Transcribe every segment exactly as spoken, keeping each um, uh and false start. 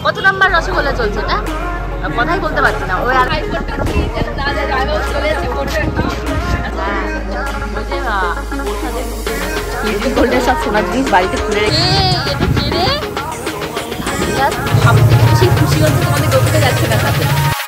কত নাম্বার রসগোল্লা চলছে এটা? কথাই বলতে পারছি না। ওই আর সব সোনার জিনিস বাড়িতে খুলে রেখে বেশি খুশি হচ্ছে তোমাদের গল্পতে যাচ্ছে না সাথে।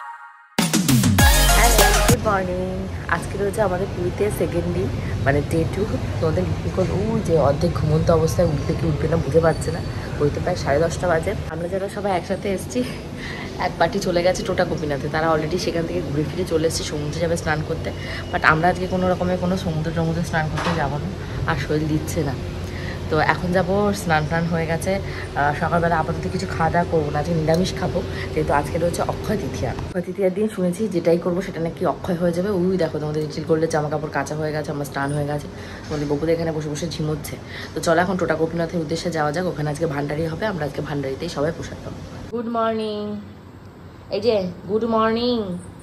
Good morning. আজকে রয়েছে আমাদের পুরীতে সেকেন্ড দিন, মানে ডে টু। তোমাদের লিপিকল ও যে অর্ধেক ঘুমন্ত অবস্থায় উঠবে কি উঠবে না বুঝে পাচ্ছে না। ওই তো প্রায় সাড়ে দশটা বাজে। আমরা যারা সবাই একসাথে এসেছি, এক পার্টি চলে গেছে টোটা গোপীনাথে। তারা অলরেডি সেখান থেকে ঘুরে ফিরে চলে এসেছে, সমুদ্রে যাবে স্নান করতে। বাট আমরা আজকে কোনো রকমের কোনো সমুদ্র টমুদ্রে স্নান করতে যাবো না, আর শরীর দিচ্ছে না। তো এখন যাবো, স্নান টান হয়ে গেছে। সকালবেলা আপাতত কিছু খাওয়া দাওয়া করবো না, আজকে নিরামিষ খাবো, যেহেতু আজকে রয়েছে অক্ষয় তৃতীয়া। অক্ষয় তৃতীয়ার দিন শুনেছি যেটাই করবো সেটা নাকি অক্ষয় হয়ে যাবে। ওই দেখো তোমাদের রিচিল করলে জামা কাপড় কাঁচা হয়ে গেছে, আমার স্নান হয়ে গেছে, তোমাদের বকুদের এখানে বসে বসে ঝিমোচ্ছে। তো চলো এখন টোটা গোপীনাথের উদ্দেশ্যে যাওয়া যাক। ওখানে আজকে ভান্ডারি হবে, আমরা আজকে ভান্ডারিতেই সবাই প্রসাদ পাবো। গুড মর্নিং, এই যে গুড মর্নিং।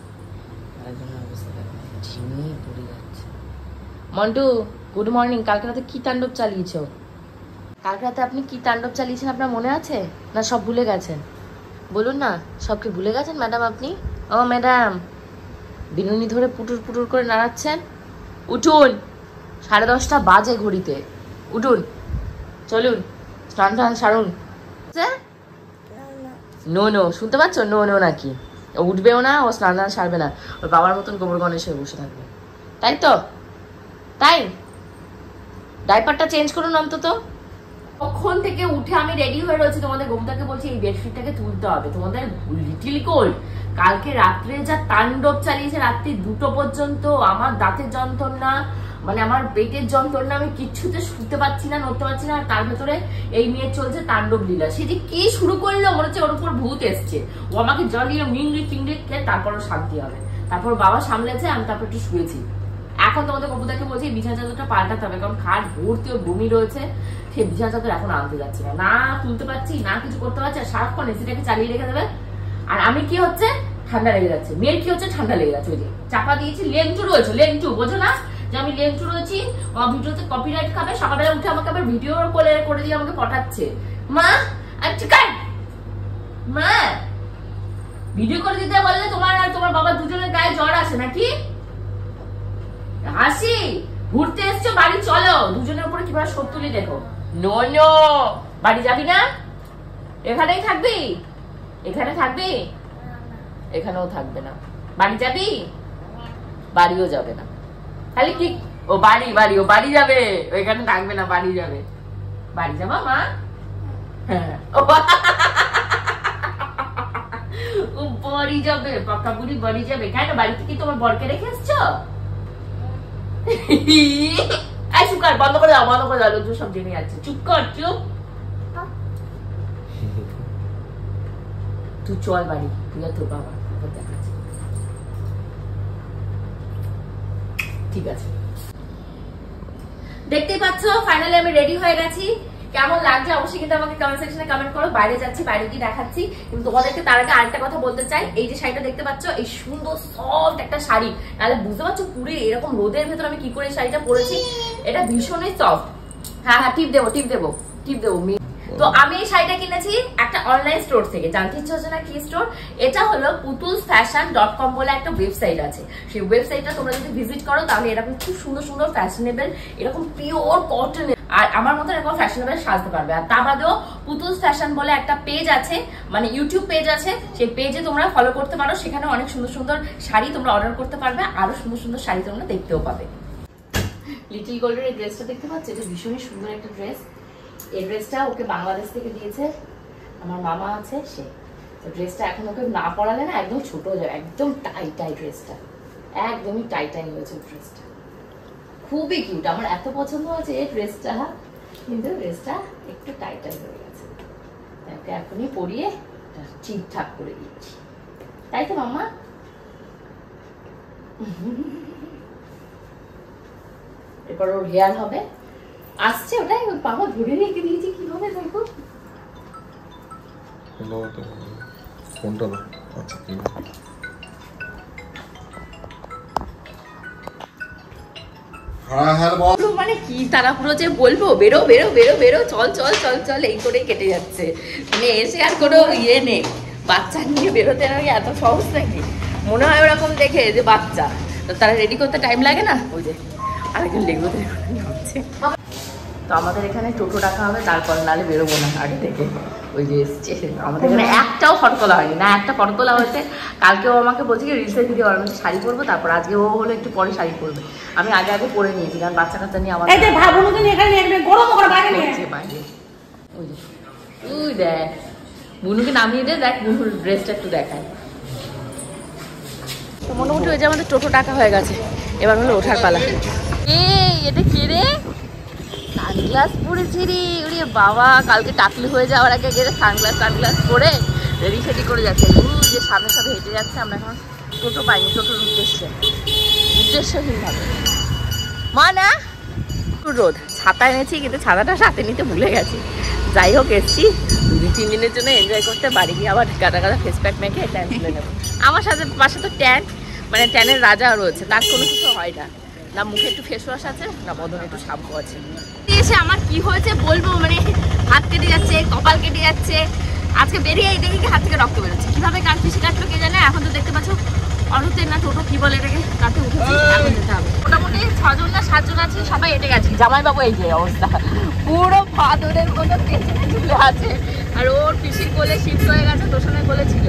ঝিমিয়ে পড়ে যাচ্ছে। Montu good morning. কালকে রাতে কি তাণ্ডব চালিয়েছ? কালকে রাতে আপনি কি তাণ্ডব চালিয়েছেন আপনার মনে আছে না সব ভুলে গেছেন? বলুন না, সবকে ভুলে গেছেন ম্যাডাম আপনি? ও ম্যাডাম, বিনুনি ধরে পুটুর পুটুর করে নাড়াচ্ছেন। উঠুন, সাড়ে দশটা বাজে ঘড়িতে। উঠুন, চলুন, স্নান টান সারুন। নো নো, শুনতে পাচ্ছ? নো নো নাকি? ও উঠবেও না, ও স্নান টান সারবে না, ওর বাবার মতন গোবর গণেশ হয়ে বসে থাকবে, তাই তো? তাই ডাইপারটা চেঞ্জ করুন অন্তত। কখন থেকে উঠে আমি রেডি হয়ে রয়েছি, তোমাদের গোমটাকে বলছি এই বেডশিটটাকে তুলতে হবে। তোমাদের লিটিল কোল্ড কালকে রাত্রে যা তাণ্ডব চালিয়েছে, রাত্রি দুটো পর্যন্ত। আমার দাঁতের যন্ত্রণা, মানে আমার পেটের যন্ত্রণা, আমি কিচ্ছুতে শুতে পারছি না, নড়তে পারছি না। আর তার ভেতরে এই নিয়ে চলছে তাণ্ডব লীলা। সে যে কি শুরু করলো, মনে হচ্ছে ওর উপর ভূত এসছে। ও আমাকে জ্বালিয়ে মিংড়ি টিংড়ি খেয়ে তারপরও শান্তি হবে। তারপর বাবা সামলেছে, আমি তারপর একটু শুয়েছি। এখন তোমাদের কপুদাকে বলছি বিছানা চাদরটা পাল্টাতে হবে, কারণ খাট ভর্তি ও বমি রয়েছে। সে বিছানা চাদর এখন আনতে যাচ্ছে না, না তুলতে পারছি না, কিছু করতে পারছি। আর সারাক্ষণ এসিটাকে চালিয়ে রেখে দেবে। আর আমি কি হচ্ছে, ঠান্ডা লেগে যাচ্ছে। মেয়ের কি হচ্ছে, ঠান্ডা লেগে যাচ্ছে। ওই যে চাপা দিয়েছি, লেংচু রয়েছে, লেংচু বোঝো না যে আমি লেংচু রয়েছি? ভিডিওতে কপিরাইট খাবে। সকালবেলা উঠে আমাকে আবার ভিডিও করে করে দিয়ে আমাকে পটাচ্ছে। মা আর ঠিক আছে মা, ভিডিও করে দিতে বললে তোমার আর তোমার বাবা দুজনের গায়ে জ্বর আসে নাকি? হাসি, ঘুরতে এসছো, বাড়ি চলো। দুজনের উপরে কিভাবে শোধ তুলি দেখো। নো নো, বাড়ি যাবি না? এখানেই থাকবি? এখানে থাকবি? এখানেও থাকবে না। বাড়ি যাবি? বাড়িও যাবে না। তাহলে কি? ও বাড়ি, বাড়ি, ও বাড়ি যাবে, এখানে থাকবে না, বাড়ি যাবে। বাড়ি যাবা মা? হ্যাঁ, ও বাড়ি যাবে, পাকা বুড়ি বাড়ি যাবে। কেন, বাড়িতে কি তোমার বরকে রেখে এসছো? বন্ধ করে দাও, বন্ধ করে দাও, লোকজন সব জেনে যাচ্ছে। চুপ কর, চুপ। তুই চল বাড়ি, তুই আর তোর বাবা দেখাচ্ছে। ঠিক আছে, দেখতেই পাচ্ছ ফাইনালি আমি রেডি হয়ে গেছি। কেমন লাগছে অবশ্যই কিন্তু আমাকে কমেন্ট সেকশনে কমেন্ট করো। বাইরে যাচ্ছি, বাইরে গিয়ে দেখাচ্ছি। কিন্তু তোমাদেরকে তার আগে আরেকটা কথা বলতে চাই। এই যে শাড়িটা দেখতে পাচ্ছ, এই সুন্দর সফট একটা শাড়ি, তাহলে বুঝতে পারছো পুরো এরকম রোদের ভেতর আমি কি করে শাড়িটা পরেছি। এটা ভীষণই সফট। হ্যাঁ হ্যাঁ, টিপ দেবো, টিপ দেবো, টিপ দেবো। তো আমি এই শাড়িটা কিনেছি একটা অনলাইন স্টোর থেকে। জানতে ইচ্ছে হচ্ছে না কি স্টোর? এটা হলো পুতুলস ফ্যাশন ডট কম বলে একটা ওয়েবসাইট আছে। সেই ওয়েবসাইটটা তোমরা যদি ভিজিট করো তাহলে এরকম খুব সুন্দর সুন্দর ফ্যাশনেবল, এরকম পিওর কটন আর আমার মতো এরকম ফ্যাশনেবল সাজতে পারবে। আর তা বাদেও পুতুলস ফ্যাশন বলে একটা পেজ আছে, মানে ইউটিউব পেজ আছে। সেই পেজে তোমরা ফলো করতে পারো, সেখানে অনেক সুন্দর সুন্দর শাড়ি তোমরা অর্ডার করতে পারবে। আরো সুন্দর সুন্দর শাড়ি তোমরা দেখতেও পাবে। লিটিল গোল্ডের এই ড্রেসটা দেখতে পাচ্ছ, এটা ভীষণই সুন্দর একটা ড্রেস। এই ড্রেসটা ওকে বাংলাদেশ থেকে দিয়েছে আমার মামা আছে সে। তো ড্রেসটা এখন ওকে না পরালে না একদম ছোট হয়ে যাবে, একদম টাই টাই ড্রেসটা, একদমই টাই টাই হয়েছে ড্রেসটা। খুবই কিউট, আমার এত পছন্দ হয়েছে এই ড্রেসটা, কিন্তু ড্রেসটা একটু টাই টাই হয়ে গেছে। ওকে এখনই পরিয়ে ঠিকঠাক করে দিচ্ছি, তাই তো মামা? এরপর ওর হেয়ার হবে, আসছে ওটাই। ওই পাপা ধরে রেখে দিয়েছি কিভাবে দেখো। কোনটা? আচ্ছা, মানে কি তাড়াহুড়ো যে বলবো, বেরো বেরো বেরো বেরো, চল চল চল চল, এই করেই কেটে যাচ্ছে। মানে এসে আর কোনো ইয়ে নেই, বাচ্চা নিয়ে বেরোতে নাকি এত সহজ নাকি? মনে হয় ওরকম দেখে যে বাচ্চা, তো তারা রেডি করতে টাইম লাগে না। ওই যে আরেকজন লেগো হচ্ছে। তো আমাদের এখানে টোটো ডাকা হবে, তারপর নালে বেরোবো না আগে থেকে। ওই যে এসছে আমাদের এখানে, একটাও ফটো তোলা হয়নি না, একটা ফটো তোলা হয়েছে। কালকেও আমাকে বলছে কি রিলসের ভিডিও আর আমি শাড়ি পরবো, তারপর আজকে ও হলো একটু পরে শাড়ি পরবে। আমি আগে আগে পরে নিয়েছি, কারণ বাচ্চা কাচ্চা নিয়ে আমার ওই দেখ বুনুকে নামিয়ে দে, দেখ বুনুর ড্রেসটা একটু দেখায়। তো মোটামুটি ওই যে আমাদের টোটো টাকা হয়ে গেছে, এবার হলো ওঠার পালা। এই এটা কে রে? সানগ্লাস পরেছি রে, ওরে বাবা, কালকে টাকলি হয়ে যাওয়ার আগে গেলে সানগ্লাস সানগ্লাস পরে রেডি সেডি করে যাচ্ছে। ওই যে সামনে সামনে হেঁটে যাচ্ছে, আমরা এখন টোটো পাইনি, টোটোর উদ্দেশ্যে উদ্দেশ্যহীনভাবে। মা না রোদ, ছাতা এনেছি কিন্তু ছাতাটা সাথে নিতে ভুলে গেছি। যাই হোক এসছি দুই তিন দিনের জন্য এনজয় করতে, বাড়ি গিয়ে আবার গাদা গাদা ফেস প্যাক মেখে ট্যান তুলে নেবো। আমার সাথে পাশে তো ট্যান, মানে ট্যানের রাজা রয়েছে, তার কোনো কিছু হয় না। না মুখে একটু ফেস ওয়াশ আছে, না বদনে একটু শ্যাম্পু আছে। এসে আমার কি হয়েছে বলবো, মানে হাত কেটে যাচ্ছে, কপাল কেটে যাচ্ছে। আজকে বেরিয়ে দেখি কি হাত থেকে রক্ত বেরোচ্ছে, কিভাবে কার পিছিয়ে কাটলো কে জানে। এখন তো দেখতে পাচ্ছ অটোতে না টোটো কি বলে এটাকে, তাতে উঠেছি, এখন যেতে হবে। মোটামুটি ছজন না সাতজন আছি, সবাই হেঁটে গেছি। জামাইবাবু এই যে অবস্থা, পুরো ফাদরের মতো পেছনে ঝুলে আছে, আর ওর পিসির কোলে শিফট হয়ে গেছে, তোষণের কোলে ছিল।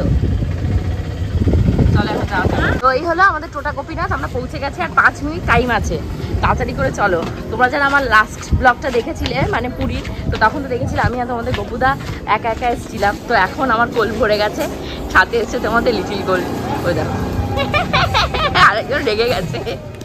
চলো এখন যাওয়া যাক। তো এই হলো আমাদের টোটা গোপীনাথ, আমরা পৌঁছে গেছি, আর পাঁচ মিনিট টাইম আছে, তাড়াতাড়ি করে চলো। তোমরা যারা আমার লাস্ট ব্লগটা দেখেছিলে মানে পুরীর, তো তখন তো দেখেছিলে আমি আর তোমাদের গপুদা একা একা এসেছিলাম। তো এখন আমার কোল ভরে গেছে, সাথে এসছে তোমাদের লিটিল গোল্ড। ওই দেখো আরেকজন রেগে গেছে।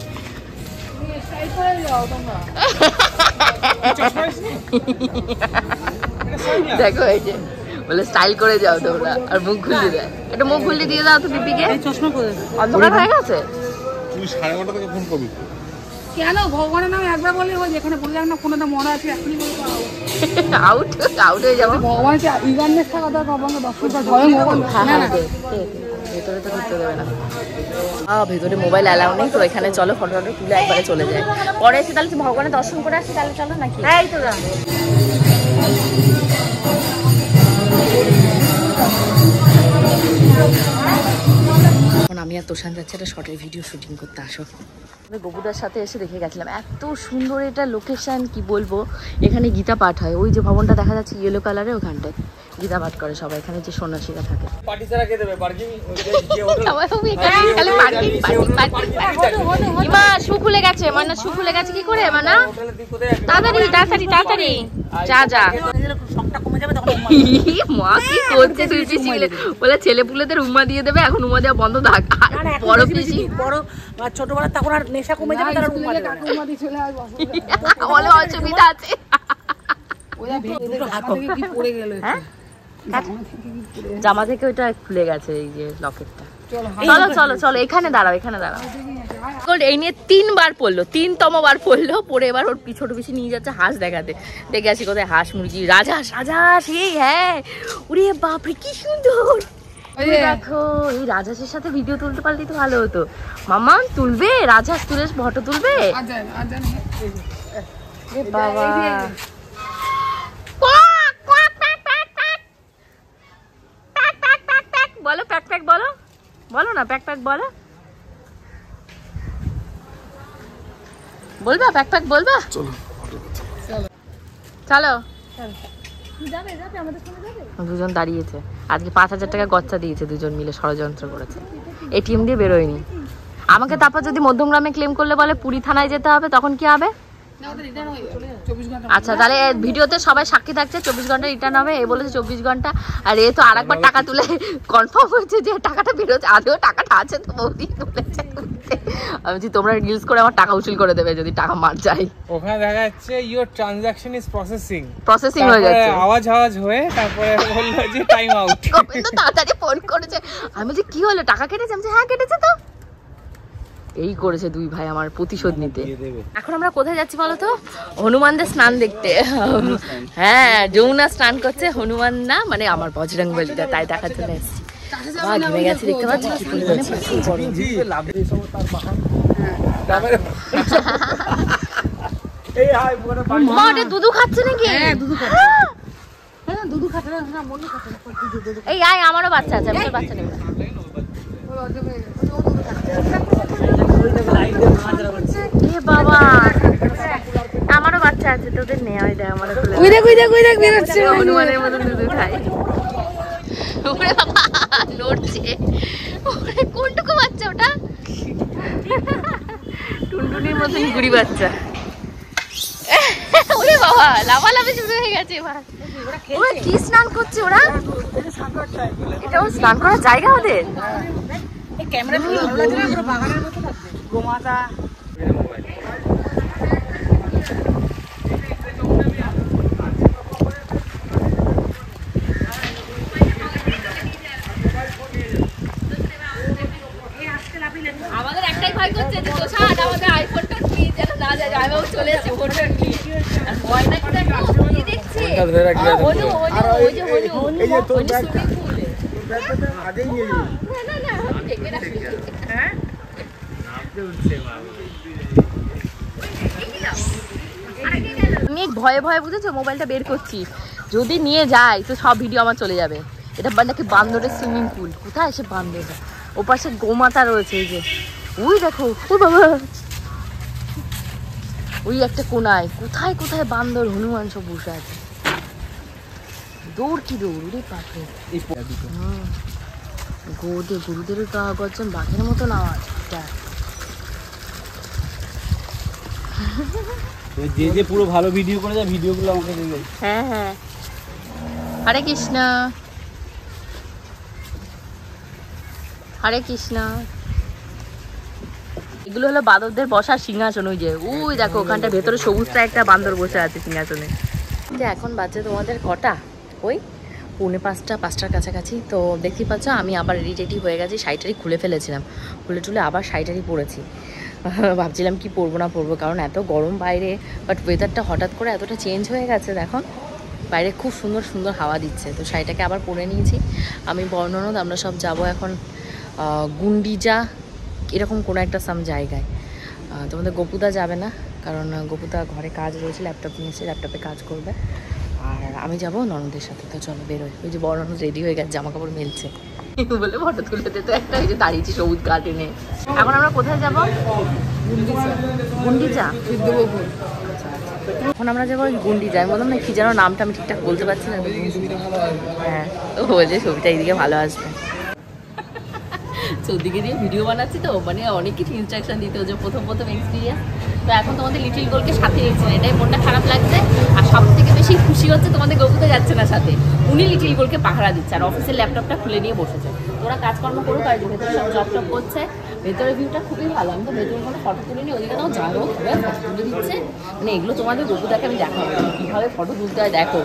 দেখো এই যে বলে স্টাইল করে যাও তোমরা, আর মুখ খুলে দেয়। একটা মুখ খুলে দিয়ে দাও তো পিপিকে, অন্ধকার হয়ে গেছে। তুই সাড়ে নটা থেকে ফোন করবি কেন? ভগবানের নামে একবার বললে হয়, যেখানে বললাম না ফোনে তো মনে আছে, এখনই বলবো আউট আউট হয়ে যাবো। ভগবানকে ইগারনেস থাকা দরকার, ভগবানকে দর্শকটা স্বয়ং ভগবান। হ্যাঁ না ভেতরে তো ঢুকতে দেবে না, ভেতরে মোবাইল অ্যালাউ নেই। তো এখানে চলো ফটো ফটো তুলে একবারে চলে যায়, পরে এসে তাহলে ভগবানের দর্শন করে আসি, তাহলে চলো নাকি? হ্যাঁ এই তো যা। এখন আমি আর তোষান যাচ্ছি একটা শর্টের ভিডিও শুটিং করতে। আসো, গবুদার সাথে এসে দেখে গেছিলাম, এত সুন্দর এটা লোকেশন, কি বলবো। এখানে গীতা পাঠ হয়, ওই যে ভবনটা দেখা যাচ্ছে ইয়েলো কালারে, ওখানটায় গীতা পাঠ করে সবাই। এখানে যে সন্ন্যাসীরা থাকে। শু খুলে গেছে, মানে শু খুলে গেছে কি করে? মানে তাড়াতাড়ি তাড়াতাড়ি তাড়াতাড়ি যা যা। মা কি করছে তুই ছিলে, বলে ছেলে পুলেদের উম্মা দিয়ে দেবে, এখন উম্মা দেওয়া বন্ধ থাক। বড় পিসি বড় ছোটবেলা তখন আর নেশা কমে যাবে, তারা উম্মা দিয়ে চলে আসবে, বলে অসুবিধা আছে। জামা থেকে ওইটা খুলে গেছে, এই যে লকেটটা। চলো চলো চলো, এখানে দাঁড়াও, এখানে দাঁড়াও। এই নিয়ে তিনবার পড়লো, তিনতম বার পড়লো, পরে এবার ওর ছোট পিসি নিয়ে যাচ্ছে হাঁস দেখাতে। দেখে আসি কোথায় হাঁস মুরগি, রাজহাঁস রাজহাঁস। এই হ্যাঁ, ওরে বাপরে কি সুন্দর। দেখো এই রাজহাঁসের সাথে ভিডিও তুলতে পারলে তো ভালো হতো। মামা তুলবে রাজহাঁস, তুলে ফটো তুলবে বাবা। বলো প্যাক প্যাক বলো, বলো না প্যাক প্যাক বলো, বলবা প্যাক প্যাক বলবা। চলো চলো, দুজন দাঁড়িয়েছে, আজকে পাঁচ হাজার টাকা গচ্চা দিয়েছে, দুজন মিলে ষড়যন্ত্র করেছে, এটিএম দিয়ে বেরোয়নি। আমাকে তারপর যদি মধ্যমগ্রামে ক্লেম করলে বলে পুরী থানায় যেতে হবে, তখন কি হবে? আচ্ছা তাহলে ভিডিওতে সবাই সাক্ষী থাকছে, চব্বিশ ঘন্টা রিটার্ন হবে। এ বলেছে চব্বিশ ঘন্টা, আর এ তো আরেকবার টাকা তুলে কনফার্ম হচ্ছে যে টাকাটা বেরোচ্ছে, আদেও টাকাটা আছে তো বৌদি তুলেছে। আমি বলছি তোমরা রিলস করে আমার টাকা উসুল করে দেবে যদি টাকা মার যায়। ওখানে দেখা যাচ্ছে your transaction is processing, processing হয়ে যাচ্ছে, আওয়াজ আওয়াজ হয়ে তারপরে বললো যে টাইম আউট। গোবিন্দ তাড়াতাড়ি ফোন করেছে, আমি বলছি কি হলো টাকা কেটেছে? আমি বলছি হ্যাঁ কেটেছে। তো এই করেছে দুই ভাই আমার প্রতিশোধ নিতে। এখন আমরা কোথায় যাচ্ছি বলো তো? হনুমানদের স্নান দেখতে। হ্যাঁ যমুনা স্নান করছে, হনুমান না মানে আমার বজরং বলিটা, তাই দেখার জন্য এসেছি। ঘেমে গেছি, দেখতে পাচ্ছি কি পরিমাণে। মা ওটা দুধু খাচ্ছে নাকি? হ্যাঁ দুধু খাচ্ছে হ্যাঁ দুধু খাচ্ছে না না মনে খাচ্ছে না দুধু দুধু এই আয়, আমারও বাচ্চা আছে, আমি তোর বাচ্চা নেব না। এ বাবা, আমারও বাচ্চা আছে, তোদের নেওয়াই দেয় আমারও। ওই দেখ ওই দেখ ওই দেখ বেরোচ্ছে হনুমানের মতন দুধু খায়। ওরে বাবা লড়ছে, ওরে কোনটুকু বাচ্চা ওটা? টুনটুনির মতন গুড়ি বাচ্চা। ওরে বাবা লাফালাফি শুরু হয়ে গেছে এবার। ওরা কি স্নান করছে ওরা? এটা স্নান করার জায়গা ওদের? এই ক্যামেরা দিয়ে ভালো লাগছে না, পুরো বাগানের মতো লাগছে। গোমাতা আমাদের একটাই ভয় করছে যে তোষাদ আমাদের আইফোনটা কি যেন না যায়, জামাইবাবু চলে এসেছে ফোনটা নিয়ে। আর ভয়টা কি দেখো, কি দেখছে? হলু হলু ওই যে হলু হলু সুইমিং পুলে। না না না দেখে রাখি। হ্যাঁ আমি ভয়ে ভয়ে বুঝেছো মোবাইলটা বের করছি, যদি নিয়ে যায় তো সব ভিডিও আমার চলে যাবে। এটা নাকি বান্দরের সুইমিং পুল। কোথায় এসে বান্দরটা? ও পাশে গোমাতা রয়েছে, এই যে ওই দেখো, ও বাবা ওই একটা কোনায় কোথায় কোথায় বান্দর হনুমান সব বসে আছে। দৌড় কি দৌড় রে পাখি। গরুদের গরুদের গর্জন বাঘের মতন আওয়াজ। যে যে পুরো ভালো ভিডিও করে যায় ভিডিওগুলো আমাকে দিয়ে। হ্যাঁ হ্যাঁ হরে কৃষ্ণ হরে কৃষ্ণ। এগুলো হলো বাঁদরদের বসার সিংহাসন। ওই যে ওই দেখো ওখানটা ভেতরে সবুজটা একটা বান্দর বসে আছে সিংহাসনে। যে এখন বাজে তোমাদের কটা? ওই পৌনে পাঁচটা পাঁচটার কাছাকাছি। তো দেখতেই পাচ্ছ আমি আবার রেডি টেডি হয়ে গেছি, শাড়িটারি খুলে ফেলেছিলাম, খুলে টুলে আবার শাড়িটারি পরেছি। ভাবছিলাম কি পরবো না পরবো, কারণ এত গরম বাইরে, বাট ওয়েদারটা হঠাৎ করে এতটা চেঞ্জ হয়ে গেছে। দেখো বাইরে খুব সুন্দর সুন্দর হাওয়া দিচ্ছে, তো শাড়িটাকে আবার পরে নিয়েছি। আমি বর্ণনদ আমরা সব যাব এখন গুন্ডিজা এরকম কোনো একটা সাম জায়গায়। তোমাদের গোপুদা যাবে না, কারণ গোপুদা ঘরে কাজ রয়েছে, ল্যাপটপ নিয়েছে, ল্যাপটপে কাজ করবে। আর আমি যাবো ননদের সাথে। তো চলো বেরোয়। ওই যে বর্ণনদ রেডি হয়ে গেছে, জামা কাপড় মেলছে বলে ফটো তুলতে তো একটা ওই যে দাঁড়িয়েছি সবুজ গার্ডেনে। এখন আমরা কোথায় যাবো? গুন্ডিজা। এখন আমরা যাবো গুন্ডিজা। আমি বললাম না কি যেন নামটা আমি ঠিকঠাক বলতে পারছি না। হ্যাঁ ও বলছে ছবিটা এইদিকে ভালো আসবে। চৌদিকে দিয়ে ভিডিও বানাচ্ছি তো, মানে অনেক কিছু ইনস্ট্রাকশন দিতে হচ্ছে, প্রথম প্রথম এক্সপিরিয়েন্স। তো এখন তোমাদের লিটিল গোলকে সাথে নিচ্ছি না, এটাই মনটা খারাপ লাগছে। আর সব থেকে বেশি খুশি হচ্ছে তোমাদের গোপুতে যাচ্ছে না সাথে, উনি লিটিল গোলকে পাহারা দিচ্ছে আর অফিসের ল্যাপটপটা খুলে নিয়ে বসেছে। তোরা কাজকর্ম করুক, আর ভেতরে সব জব টপ করছে। ভেতরের ভিউটা খুবই ভালো। আমি তো ভেতরে কোনো ফটো তুলে নিই, ওদিকে তাও যাবো ফটো তুলে দিচ্ছে। মানে এগুলো তোমাদের গোপুটাকে আমি দেখাবো কীভাবে ফটো তুলতে হয়। দেখো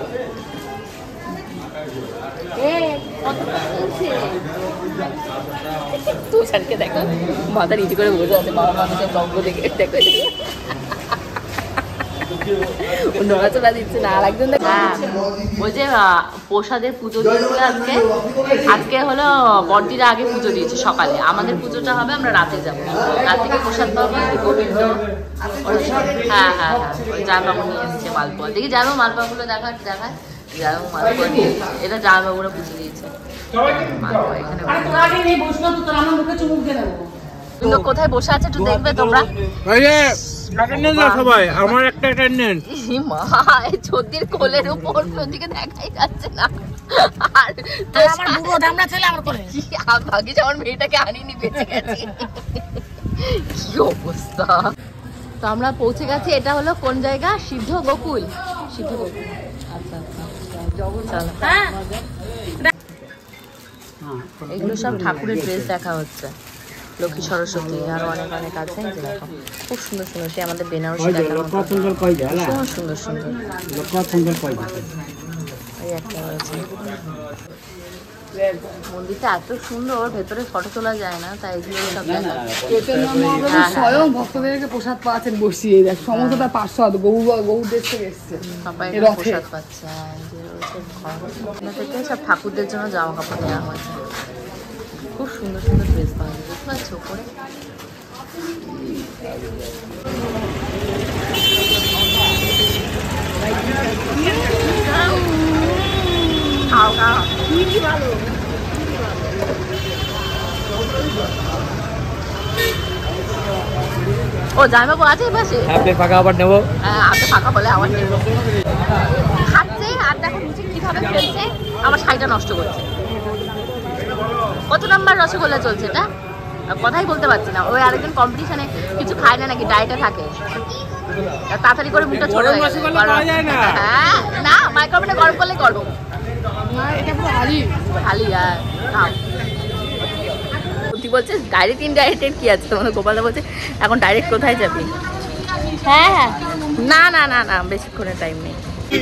তুষারকে দেখো মাথা নিচে করে বসে আছে, বাবা মানুষের গল্প দেখে। দেখো নড়াচড়া দিচ্ছে না। আর একজন হ্যাঁ ওই যে প্রসাদের পুজো দিয়েছিল আজকে। আজকে হলো বড়দিরা আগে পুজো দিয়েছে সকালে, আমাদের পুজোটা হবে আমরা রাতে যাবো। রাত থেকে প্রসাদ পাবো গোবিন্দ। হ্যাঁ হ্যাঁ হ্যাঁ ওই জামাইবাবু নিয়ে এসেছে মালপোয়া। দেখি জামাইবাবু মালপোয়াগুলো দেখা দেখায়। জামাইবাবু মালপোয়া নিয়ে এটা জামাইবাবুরা পুজো দিয়েছে। কোথায় বসে আছে একটু দেখবে তোমরা। সবাই আমার একটা অ্যাটেন্ডেন্স। মা ছদির কোলের উপর ওদিকে দেখাই যাচ্ছে না। আর আমার বুড়ো দামড়া ছেলে আমার কোলে। ভাগ্যিস আমার মেয়েটাকে আনিনি, বেঁচে গেছে। কি অবস্থা। তো আমরা পৌঁছে গেছি। এটা হলো কোন জায়গা? সিদ্ধ গোকুল। সিদ্ধ গোকুল। আচ্ছা আচ্ছা হ্যাঁ এগুলো সব ঠাকুরের ড্রেস দেখা হচ্ছে। লক্ষ্মী সরস্বতী আরো অনেক অনেক আছে। খুব সুন্দর সুন্দর। সে আমাদের বেনারসি দেখানো সুন্দর সুন্দর সুন্দর। এই একটা আছে। মন্দিরটা এত সুন্দর, ভেতরে ফটো তোলা যায় না, তাই এগুলো সব দেখা। স্বয়ং ভক্তদেরকে প্রসাদ পাচ্ছেন বসিয়ে, দেখ সমস্তটা পার্শ্বদ গৌ গৌদের থেকে এসছে। সবাই প্রসাদ পাচ্ছে। থেকে সব ঠাকুরদের জন্য জামা কাপড় নেওয়া হয়েছে। খুব সুন্দর সুন্দর ড্রেস পাওয়া যায়, বুঝতে পারছো করে। খাও খাও। ও জামাইবাবু আছে এই পাশে? আপনি ফাঁকা আবার নেবো। হ্যাঁ আপনি ফাঁকা বলে আমার নেব। খাচ্ছে আর দেখো নিচে কিভাবে ফেলছে, আমার শাড়িটা নষ্ট করছে। কত নাম্বার রসগোল্লা চলছে এটা? কথাই বলতে পারছি না। ওই আরেকজন কম্পিটিশনে কিছু খায় না নাকি, ডায়েটে থাকে। তাড়াতাড়ি করে মুখটা ছোট হয়ে গেছে। হ্যাঁ না, মাইক্রোওভেনে গরম করলে গরম। খালি আর খাও। বলছে ডাইরেক্ট ইনডাইরেক্টের কি আছে? তোমাদের গোপালদা বলছে এখন ডাইরেক্ট কোথায় যাবি? হ্যাঁ হ্যাঁ না না না না বেশিক্ষণের টাইম নেই।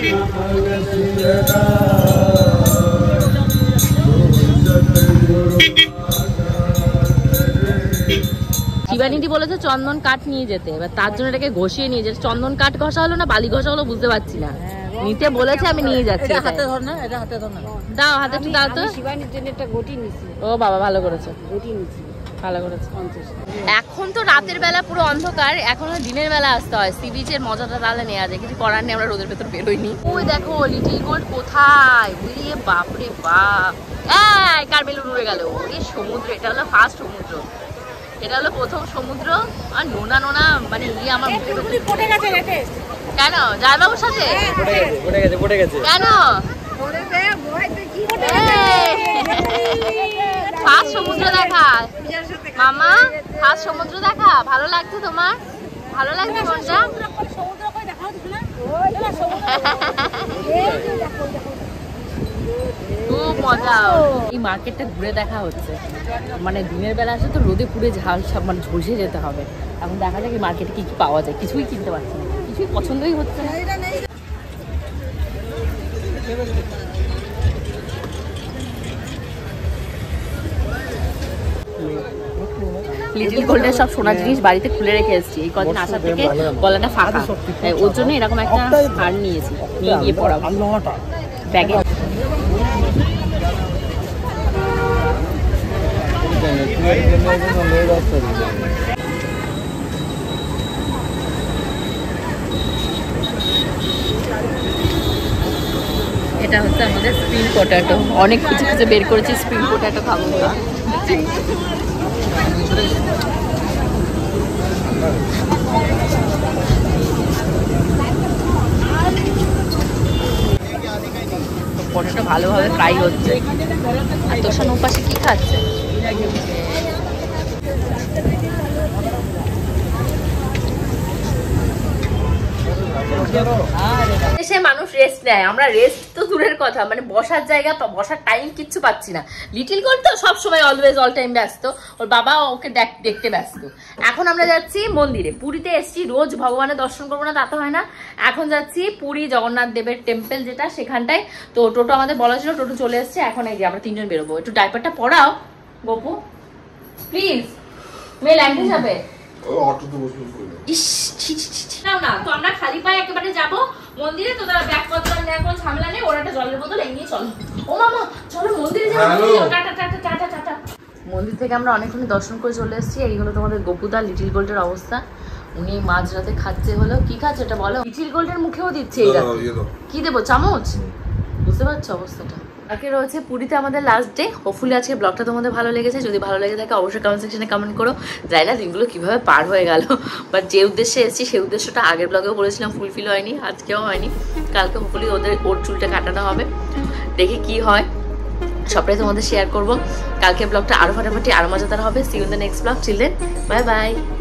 শিবানীদি বলেছে চন্দন কাঠ নিয়ে যেতে, এবার তার জন্য এটাকে ঘষিয়ে নিয়ে যেতে। চন্দন কাঠ ঘষা হলো না বালি ঘষা হলো বুঝতে পারছি না। নিতে বলেছে আমি নিয়ে যাচ্ছি। হাতে ধর না, এটা হাতে ধর না। দাও হাতে একটু দাও তো। শিবানীর জন্য একটা গটি নিছি। ও বাবা ভালো করেছে, গটি নিছি ভালো করেছে। এখন তো রাতের বেলা পুরো অন্ধকার, এখন দিনের বেলা আসতে হয়। সি বিচের মজাটা তাহলে নেওয়া যায়, কিছু করার নেই, আমরা রোদের ভেতর বেরোইনি। ওই দেখো লিটিল গোল্ড কোথায়, বুঝিয়ে বাপরে বাপ। এই কার বেলুন উড়ে গেল? এই সমুদ্র, এটা হলো ফার্স্ট সমুদ্র, এটা হলো প্রথম সমুদ্র। আর নোনা নোনা মানে ইয়ে আমার মুখে পড়ে গেছে। কেন জামাইবাবুর সাথে পড়ে গেছে পড়ে গেছে পড়ে গেছে কেন? ফার্স্ট সমুদ্র দেখা মামা, ফার্স্ট সমুদ্র দেখা ভালো লাগছে তোমার? ভালো লাগছে কোনটা? খুব মজা। এই মার্কেটটা ঘুরে দেখা হচ্ছে, মানে দিনের বেলা আসে তো রোদে পুড়ে ঝাল সব মানে ঝলসে যেতে হবে। এখন দেখা যাক এই মার্কেটে কি কি পাওয়া যায়। কিছুই কিনতে পারছি না, কিছুই পছন্দই হচ্ছে না। লিটিল গোল্ডের সব সোনা জিনিস বাড়িতে খুলে রেখে এসেছি। এই কদিন আসার থেকে গলাটা ফাঁকা, ওর জন্য এরকম একটা হার নিয়েছি, নিয়ে গিয়ে পড়াবো ব্যাগে। এটা হচ্ছে আমাদের স্প্রিং পটেটো। অনেক কিছু কিছু বের করেছি, স্প্রিং পটেটো খাবো। পটেটো ভালোভাবে ফ্রাই হচ্ছে। আর তোর সামনে পাশে কি খাচ্ছে? দেশে মানুষ রেস্ট নেয়, আমরা রেস্ট তো দূরের কথা, মানে বসার জায়গা বসার টাইম কিচ্ছু পাচ্ছি না। লিটিল গোল্ড তো সবসময় অলওয়েজ অল টাইম ব্যস্ত, ওর বাবা ওকে দেখতে ব্যস্ত। এখন আমরা যাচ্ছি মন্দিরে, পুরীতে এসছি, রোজ ভগবানের দর্শন করবো না তা তো হয় না। এখন যাচ্ছি পুরী জগন্নাথ দেবের টেম্পল যেটা, সেখানটায়। তো টোটো আমাদের বলা ছিল, টোটো চলে এসছে। এখন এই যে আমরা তিনজন বেরোবো। একটু ডাইপারটা পড়াও গপু প্লিজ, মেয়ে ল্যাঙ্গুয়েজ হবে। না না তো আমরা খালি পায়ে একেবারে যাবো মন্দিরে। তো তারা ব্যাগপত্র নেওয়ার কোনো ঝামেলা নেই, ওরা একটা জলের বোতল এগিয়ে চলো। ও মামা চলো মন্দিরে যাবো, টাটা টাটা টাটা টাটা। মন্দির থেকে আমরা অনেকক্ষণ দর্শন করে চলে এসেছি। এই হলো তোমাদের গোপুদা লিটিল গোল্ডের অবস্থা। উনি মাঝরাতে খাচ্ছে, হলো কি খাচ্ছে এটা বলো? লিটিল গোল্ডের মুখেও দিচ্ছে এই রাতে। কি দেবো, চামচ? বুঝতে পারছো অবস্থাটা। আজকে রয়েছে পুরীতে আমাদের লাস্ট ডে। হোপফুলি আজকে ব্লগটা তোমাদের ভালো লেগেছে। যদি ভালো লেগে থাকে অবশ্যই কমেন্ট সেকশনে কমেন্ট করো। যাই না দিনগুলো কিভাবে পার হয়ে গেল, বাট যে উদ্দেশ্যে এসেছি সেই উদ্দেশ্যটা আগের ব্লগেও বলেছিলাম, ফুলফিল হয়নি, আজকেও হয়নি। কালকে হোপফুলি ওদের ওর চুলটা কাটানো হবে, দেখি কি হয়, সবটাই তোমাদের শেয়ার করবো। কালকে ব্লগটা আরো ফাটাফাটি আরো মজাদার হবে। See you in the next blog. Till then bye by.